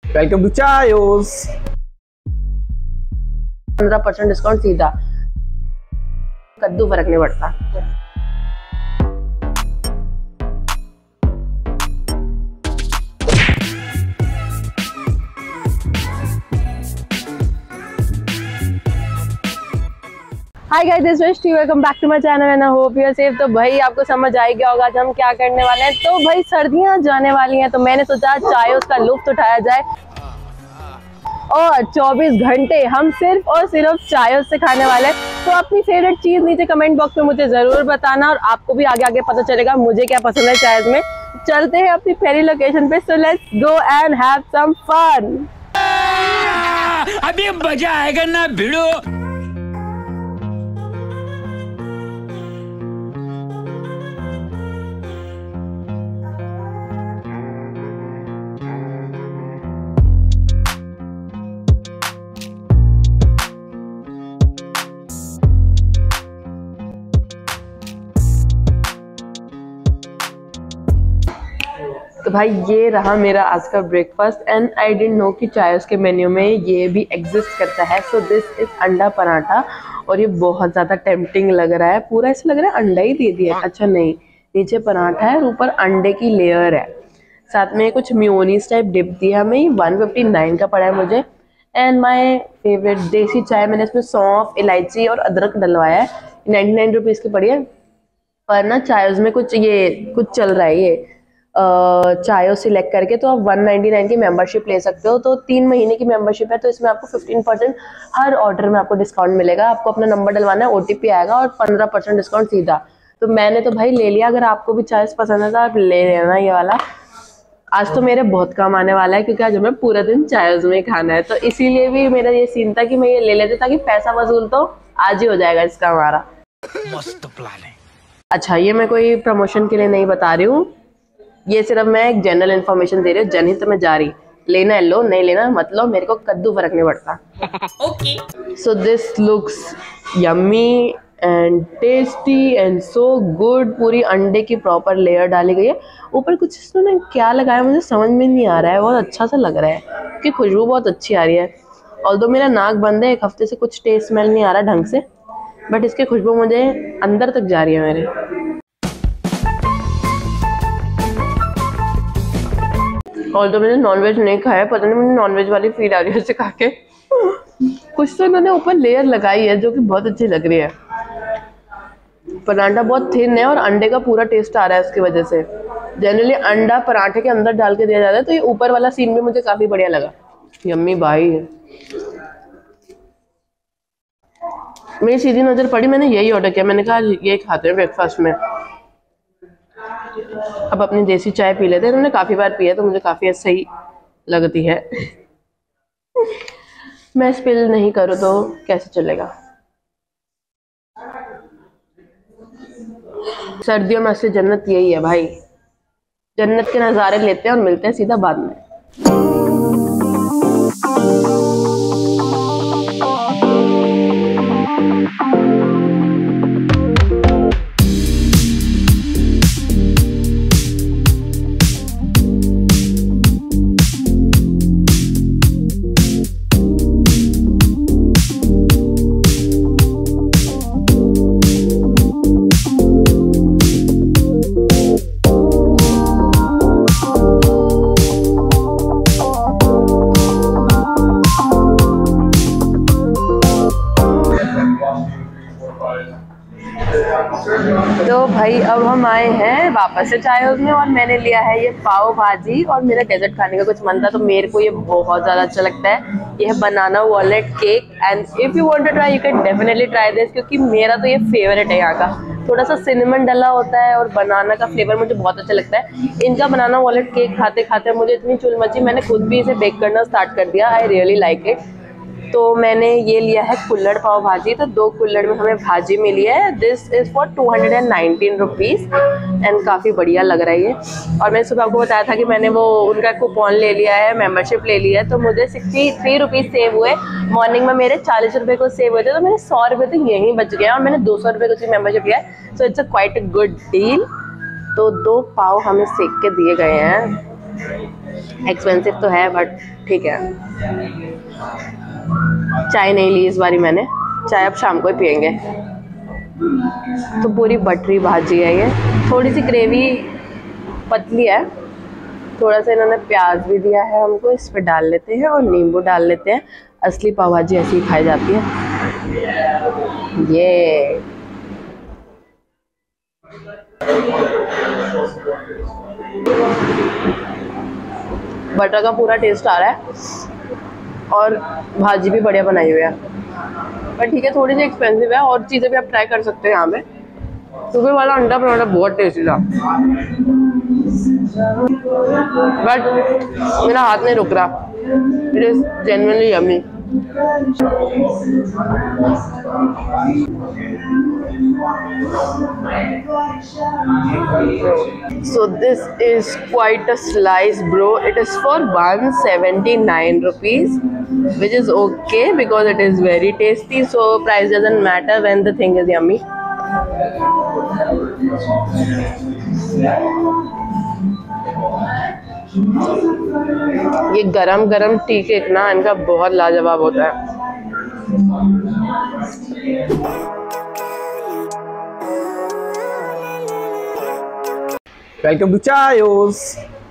Welcome to Chaayos. 15% discount सीधा, कद्दू फर्क नहीं पड़ता। Hi guys, this is T, welcome back to my channel and I hope you are safe. तो भाई आपको समझ आ गया होगा आज हम क्या करने वाले हैं। तो भाई सर्दियां जाने वाली हैं, तो मैंने सोचा चायोस का लुत्फ उठाया जाए और 24 घंटे हम सिर्फ और सिर्फ चायोस से खाने वाले हैं। तो अपनी फेवरेट चीज नीचे कमेंट बॉक्स में मुझे जरूर बताना और आपको भी आगे आगे पता चलेगा मुझे क्या पसंद है चायोस में। चलते हैं अपनी पहली लोकेशन पे, so let's go and have some fun. अभी मजा आएगा ना भिड़ो। तो भाई ये रहा मेरा आज का breakfast and I didn't know कि चायोस के मेन्यू में ये भी एग्जिस्ट करता है। सो दिस इज अंडा पराठा और ये बहुत ज़्यादा टेम्पटिंग लग रहा है। पूरा ऐसा लग रहा है अंडा ही दे दिया। अच्छा नहीं, नीचे पराठा है और ऊपर अंडे की लेयर है, साथ में कुछ म्योनीस टाइप डिप दिया हमें। 159 का पड़ा है मुझे। एंड माई फेवरेट देसी चाय, मैंने इसमें सौंफ, इलायची और अदरक डलवाया है। 99 रुपीज़ की पड़ी है। पर ना चायोस में कुछ चल रहा है, ये चायो सिलेक्ट करके तो आप 199 की मेंबरशिप ले सकते हो। तो 3 महीने की मेंबरशिप है, तो इसमें आपको 15% हर ऑर्डर में आपको डिस्काउंट मिलेगा। आपको अपना नंबर डलवाना है, OTP आएगा और 15% डिस्काउंट सीधा। तो मैंने तो भाई ले लिया। अगर आपको भी चायोस पसंद है तो आप ले लेना ये वाला। आज तो मेरे बहुत काम आने वाला है क्योंकि आज हमें पूरा दिन चायोस में खाना है। तो इसीलिए भी मेरा ये सीन था कि मैं ये ले लेती ताकि पैसा वसूल तो आज ही हो जाएगा इसका हमारा। मस्त प्लान है। अच्छा, ये मैं कोई प्रमोशन के लिए नहीं बता रही हूँ, ये सिर्फ मैं एक जनरल इन्फॉर्मेशन दे रही हूँ। जनहित में जारी, लेना है लो, नहीं लेना मतलब मेरे को कद्दू फर्क नहीं पड़ता। Okay. So this looks yummy and tasty and so good. पूरी अंडे की प्रॉपर लेयर डाली गई है। ऊपर कुछ इसमें क्या लगाया मुझे समझ में नहीं आ रहा है। बहुत अच्छा सा लग रहा है क्योंकि खुशबू बहुत अच्छी आ रही है। ऑल्दो मेरा नाक बंद है, एक हफ्ते से कुछ टेस्ट स्मेल नहीं आ रहा ढंग से, बट इसकी खुशबू मुझे अंदर तक जा रही है मेरे। और तो मैंने नॉनवेज नहीं खाया, पता नहीं मुझे नॉनवेज वाली फील आ रही है इसे खा के। कुछ तो इन्होंने ऊपर लेयर लगाई है जो कि बहुत अच्छी लग रही है। पराठा बहुत थिन है और अंडे का पूरा टेस्ट आ रहा है उसकी वजह से। जनरली अंडा पराठे के अंदर डाल के दिया जाता है, तो ये ऊपर वाला सीन भी मुझे काफी बढ़िया लगा। यम्मी भाई, मेरी सीधी नजर पड़ी, मैंने यही ऑर्डर किया। मैंने कहा ये खाते हैं ब्रेकफास्ट में। अब अपनी देसी चाय पी लेते हैं। उन्होंने काफ़ी बार पिया तो मुझे काफ़ी सही लगती है। मैं स्पिल नहीं करूँ तो कैसे चलेगा। सर्दियों में असली जन्नत यही है भाई। जन्नत के नज़ारे लेते हैं और मिलते हैं सीधा बाद में। तो भाई अब हम आए हैं वापस से चायोस में और मैंने लिया है ये पाव भाजी। और मेरा डेजर्ट खाने का कुछ मन था तो मेरे को ये बहुत ज़्यादा अच्छा लगता है। ये है banana walnut cake and if you want to try you can definitely try this, क्योंकि मेरा तो ये फेवरेट है यहाँ का। थोड़ा सा सिनेमन डला होता है और बनाना का फ्लेवर मुझे बहुत अच्छा लगता है। इनका बनाना वॉलनट केक खाते खाते मुझे इतनी चुल मची, मैंने खुद भी इसे बेक करना स्टार्ट कर दिया। I really like it. तो मैंने ये लिया है कुल्हड़ पाव भाजी। तो 2 कुल्हड़ में हमें भाजी मिली है। This is for 219 rupees and काफ़ी बढ़िया लग रहा है ये। और मैंने सुबह आपको बताया था कि मैंने वो उनका कूपन ले लिया है, मेंबरशिप ले लिया है, तो मुझे 63 रुपीज़ सेव हुए। मॉर्निंग में मेरे 40 रुपये को सेव हुए थे, तो मेरे 100 रुपये तो यहीं बच गया और मैंने 200 रुपये की मेंबरशिप लिया है। So it's a quite a good deal. तो 2 पाव हमें सेक के दिए गए हैं। एक्सपेंसिव तो है बट ठीक है। चाय नहीं ली इस बारी मैंने, चाय अब शाम को ही पियेंगे। तो पूरी बटरी भाजी है ये, थोड़ी सी ग्रेवी पतली है, थोड़ा सा इन्होंने प्याज भी दिया है हमको, इस पे डाल लेते हैं और नींबू डाल लेते हैं। असली पाव भाजी ऐसी ही खाई जाती है। ये बटर का पूरा टेस्ट आ रहा है और भाजी भी बढ़िया बनाई हुई है, पर ठीक है थोड़ी सी एक्सपेंसिव है। और चीज़ें भी आप ट्राई कर सकते हैं यहाँ पे। सुबह वाला अंडा पराठा बहुत टेस्टी था, बट मेरा हाथ नहीं रुक रहा। It is genuinely yummy. So this is quite a slice, bro. It is for 179 rupees, which is okay because it is very tasty. So price doesn't matter when the thing is yummy. ये गरम गरम tea cake ना इनका बहुत लाजवाब होता है। Welcome to Chaayos.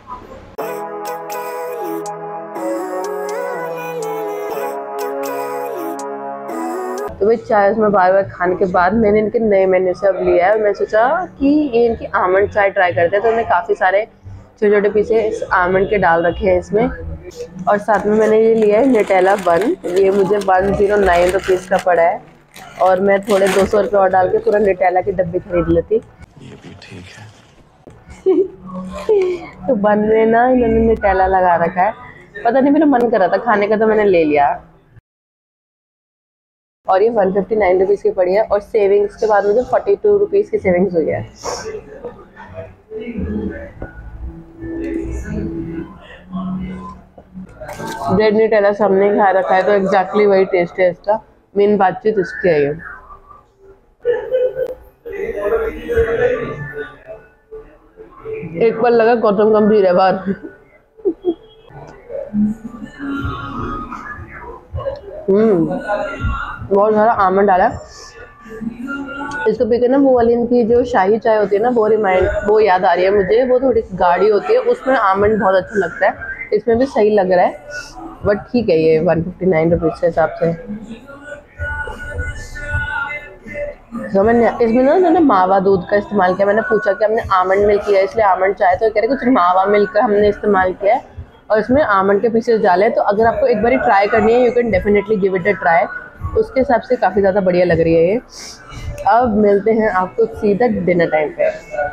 तो भाई चाय में बार बार खाने के बाद मैंने इनके नए मेन्यू से अब लिया है। मैं सोचा कि ये इनकी आमंड चाय ट्राई करते हैं, तो मैंने काफ़ी सारे छोटे छोटे पीसेस आमंड के डाल रखे हैं इसमें। और साथ में मैंने ये लिया है न्यूटेला बन, ये मुझे 109 रुपीज़ का पड़ा है। और मैं थोड़े 200 रुपये और डाल के पूरा न्यूटेला की डब्बी खरीद लेती। ये भी ठीक है। तो बन में ना इन्होंने न्यूटेला लगा रखा है, पता नहीं मेरा मन कर रहा था खाने का तो मैंने ले लिया। और ये 159 रुपीज़ की पड़ी है और सेविंग्स के बाद मुझे 42 रुपीज़ की सेविंग्स हुई है। ब्रेड न्यूटेला सबने खा रखा है तो एग्जैक्टली वही टेस्ट है इसका। मेन बातचीत इसकी है। ये एक पल लगा गौतम गंभीर है बाहर। बहुत सारा आमंड डाला है इसको पी के ना। वो वाली इनकी जो शाही चाय होती है ना, वो याद आ रही है मुझे। वो थोड़ी गाढ़ी होती है, उसमें आमंड बहुत अच्छा लगता है। इसमें भी सही लग रहा है, बट ठीक है ये 159 रुपीज़ के हिसाब से। तो मैंने इसमें ना उन्होंने मावा दूध का इस्तेमाल किया। मैंने पूछा कि हमने आमंड मिल्क किया है इसलिए आमंड चाय, तो कह रहे कुछ मावा मिल्क का हमने इस्तेमाल किया है और इसमें आमंड के पीसेस डाले। तो अगर आपको एक बार ट्राई करनी है, you can definitely give it a try. उसके हिसाब से काफ़ी ज़्यादा बढ़िया लग रही है ये। अब मिलते हैं आपको सीधा डिनर टाइम पे।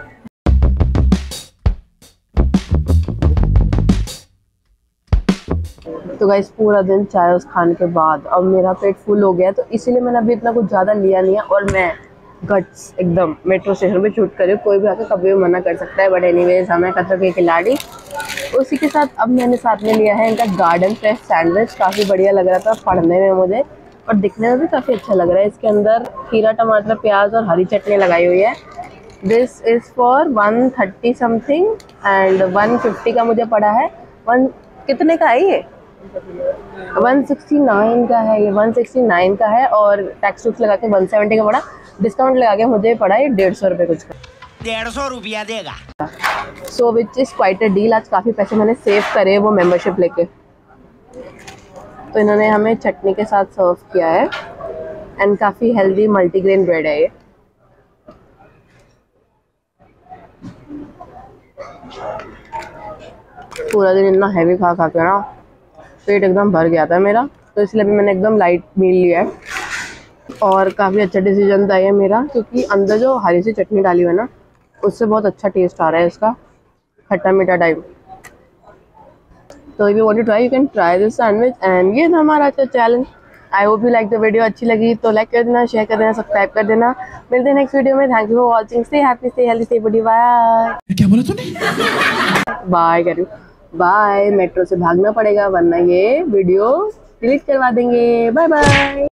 तो गाइस पूरा दिन चाय खाने के बाद अब मेरा पेट फुल हो गया, तो इसीलिए मैंने अभी इतना कुछ ज़्यादा लिया नहीं है। और मैं गट्स एकदम मेट्रो स्टेशन पे शूट करी, कोई भी आकर कभी भी मना कर सकता है, बट एनीवेज हमें खतरों के खिलाड़ी। उसी के साथ अब मैंने साथ में लिया है इनका गार्डन फ्रेश सैंडविच। काफ़ी बढ़िया लग रहा था पढ़ने में मुझे, और दिखने में भी काफ़ी अच्छा लग रहा है। इसके अंदर खीरा, टमाटर, प्याज और हरी चटनी लगाई हुई है। This is for 130 something and 150 का मुझे पड़ा है। कितने का है ये? 169 का है ये, 169 का है। और टैक्स टूक्स लगा के 170 का पड़ा। डिस्काउंट लगा के मुझे पड़ा ये 150 रुपये कुछ का। 150 रुपया देगा। So which is quite a deal. आज काफ़ी पैसे मैंने सेव करे वो मेंबरशिप लेके। तो इन्होंने हमें चटनी के साथ सर्व किया है एंड काफ़ी हेल्दी मल्टीग्रेन ब्रेड है ये। पूरा दिन इतना हैवी खा खा के ना पेट एकदम भर गया था मेरा, तो इसलिए भी मैंने एकदम लाइट मील लिया है। और काफ़ी अच्छा डिसीजन था ये मेरा, क्योंकि अंदर जो हरी सी चटनी डाली हुई है ना, उससे बहुत अच्छा टेस्ट आ रहा है इसका, खट्टा मीठा टाइप। तो if you want to try, you can try this sandwich. And ये था हमारा अच्छा challenge. I hope you like the video. अच्छी लगी तो लाइक कर देना, शेयर कर देना, सब्सक्राइब कर देना। मिलते हैं नेक्स्ट वीडियो में। Thank you for watching. Stay happy, stay healthy, stay body. Bye. क्या बोला तूने? बाय करूँ, बाय। मेट्रो से भागना पड़ेगा वरना ये वीडियो डिलीट करवा देंगे। Bye bye.